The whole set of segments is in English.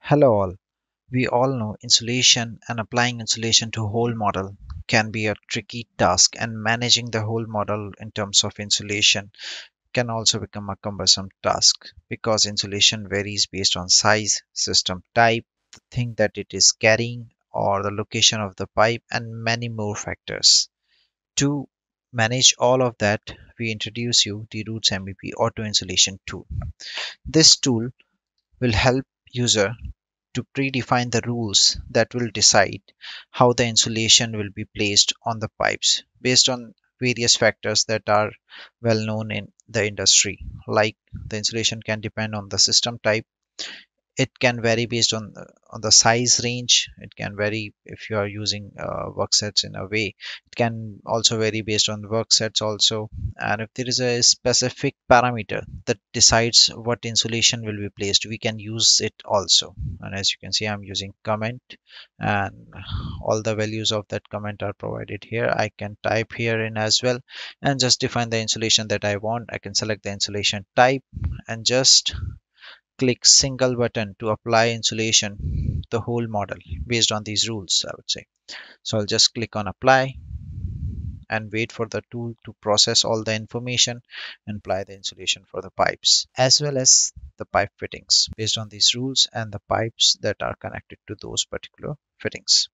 Hello all. We all know insulation and applying insulation to a whole model can be a tricky task, and managing the whole model in terms of insulation can also become a cumbersome task because insulation varies based on size, system type, the thing that it is carrying, or the location of the pipe, and many more factors. To manage all of that, we introduce you the Roots MEP Auto Insulation tool. This tool will help user to predefine the rules that will decide how the insulation will be placed on the pipes based on various factors that are well known in the industry. Like, the insulation can depend on the system type. It can vary based on the size range. It can vary if you are using work sets in a way. It can also vary based on work sets also. And if there is a specific parameter that decides what insulation will be placed, we can use it also. And as you can see, I'm using comment, and all the values of that comment are provided here. I can type here in as well and just define the insulation that I want. I can select the insulation type and just click single button to apply insulation the whole model based on these rules, I would say. So I'll just click on apply and wait for the tool to process all the information and apply the insulation for the pipes as well as the pipe fittings based on these rules and the pipes that are connected to those particular fittings.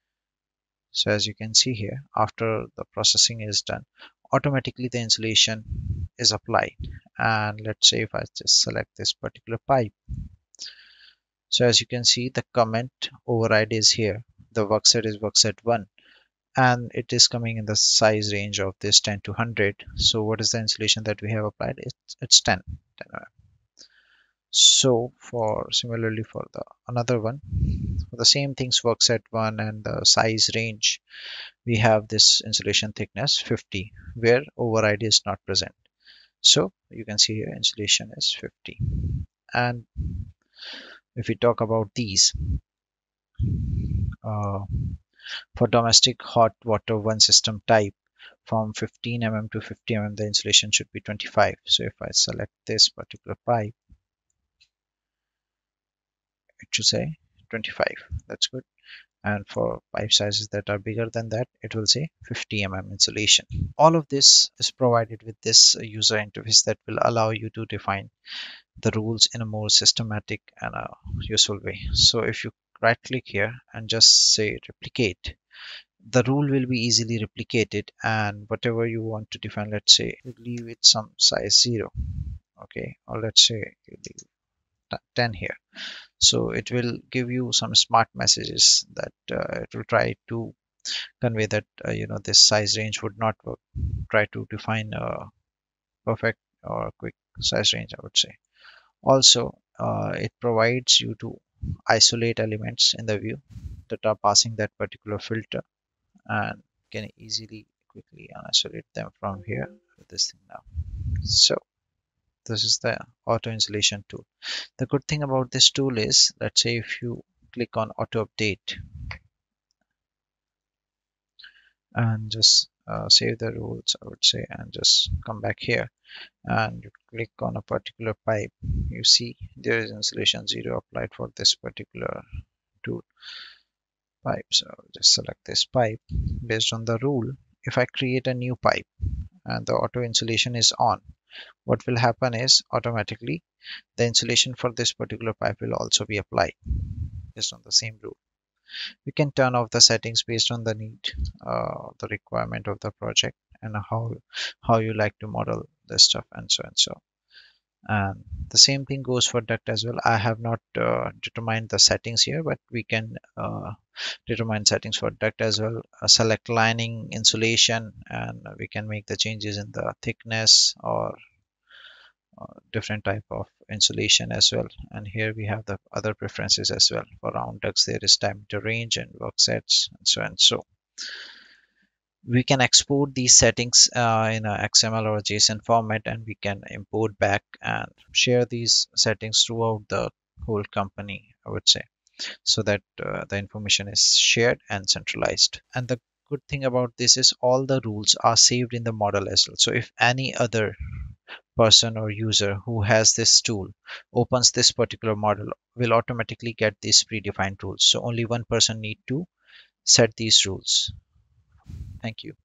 So as you can see here, after the processing is done, automatically the insulation is applied. And let's say if I just select this particular pipe, so as you can see, the comment override is here. The work set is work set 1, and it is coming in the size range of this 10 to 100. So what is the insulation that we have applied? It's 10 mm. So for similarly for the another one, for the same things, work set 1 and the size range, we have this insulation thickness 50, where override is not present. So you can see here insulation is 50. And if we talk about these, uh, for domestic hot water one system type, from 15 mm to 50 mm, the insulation should be 25. So if I select this particular pipe, it should say 25. That's good. And for pipe sizes that are bigger than that, it will say 50 mm insulation. All of this is provided with this user interface that will allow you to define the rules in a more systematic and a useful way. So if you right click here and just say replicate, the rule will be easily replicated, and whatever you want to define, let's say you leave it some size 0, okay, or let's say you leave 10 here. So it will give you some smart messages that it will try to convey that this size range would not work. Try to define a perfect or quick size range, I would say. Also, it provides you to isolate elements in the view that are passing that particular filter, and can easily quickly isolate them from here with this thing now. So this is the auto insulation tool. The good thing about this tool is, let's say if you click on auto update and just save the rules, I would say, and just come back here and you click on a particular pipe, you see there is insulation 0 applied for this particular tool pipe. So I'll just select this pipe based on the rule. If I create a new pipe and the auto insulation is on, what will happen is automatically the insulation for this particular pipe will also be applied based on the same rule. We can turn off the settings based on the need, the requirement of the project, and how you like to model this stuff, and so and so. And the same thing goes for duct as well. I have not determined the settings here, but we can determine settings for duct as well. Select lining insulation, and we can make the changes in the thickness or different type of insulation as well. And here we have the other preferences as well. For round ducts, there is diameter range and work sets, and so and so. We can export these settings in a XML or a JSON format, and we can import back and share these settings throughout the whole company, I would say, so that the information is shared and centralized. And the good thing about this is all the rules are saved in the model as well. So if any other person or user who has this tool opens this particular model will automatically get these predefined rules. So only one person need to set these rules. Thank you.